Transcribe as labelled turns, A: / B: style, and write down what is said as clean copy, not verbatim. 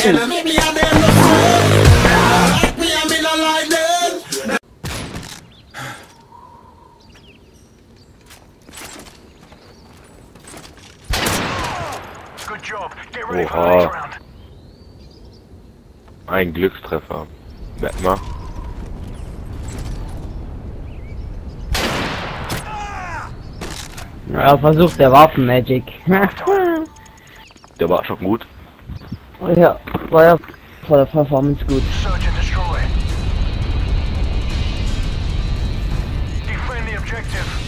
A: Oha. Ein Glückstreffer. Merkt mal.
B: Ja, versucht der Waffen-Magic.
A: Der war schon gut.
B: Ja, war ja von der Performance gut.
C: Search and destroy. Defend the objective.